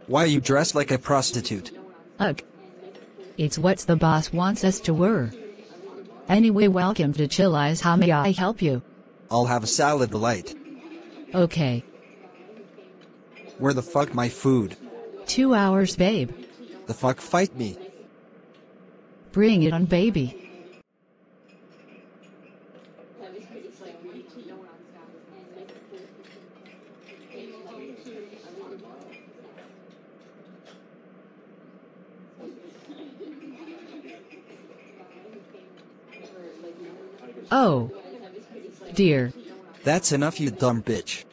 Why you dressed like a prostitute? Ugh. It's what the boss wants us to wear. Anyway, welcome to Chili's. How may I help you? I'll have a salad light. Okay. Where the fuck my food? 2 hours, babe. The fuck fight me? Bring it on, baby. Oh. Dear. That's enough, you dumb bitch.